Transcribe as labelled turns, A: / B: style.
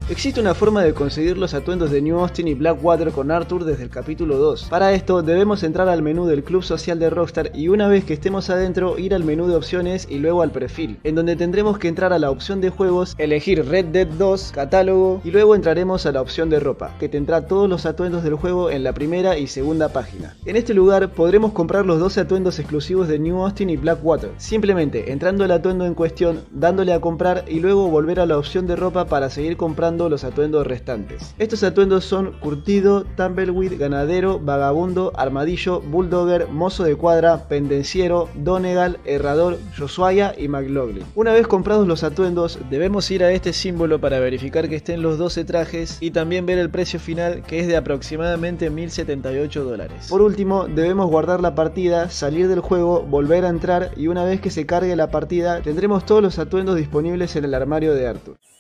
A: Existe una forma de conseguir los atuendos de New Austin y Blackwater con Arthur desde el capítulo 2. Para esto debemos entrar al menú del club social de Rockstar y una vez que estemos adentro ir al menú de opciones y luego al perfil, en donde tendremos que entrar a la opción de juegos, elegir Red Dead 2, catálogo y luego entraremos a la opción de ropa, que tendrá todos los atuendos del juego en la primera y segunda página. En este lugar podremos comprar los dos atuendos exclusivos de New Austin y Blackwater, simplemente entrando al atuendo en cuestión, dándole a comprar y luego volver a la opción de ropa para seguir comprando los atuendos restantes. Estos atuendos son curtido, tumbleweed, ganadero, vagabundo, armadillo, bulldogger, mozo de cuadra, pendenciero, donegal, herrador, Joshuaya y McLaughlin. Una vez comprados los atuendos debemos ir a este símbolo para verificar que estén los 12 trajes y también ver el precio final, que es de aproximadamente $1078. Por último debemos guardar la partida, salir del juego, volver a entrar y una vez que se cargue la partida tendremos todos los atuendos disponibles en el armario de Arthur.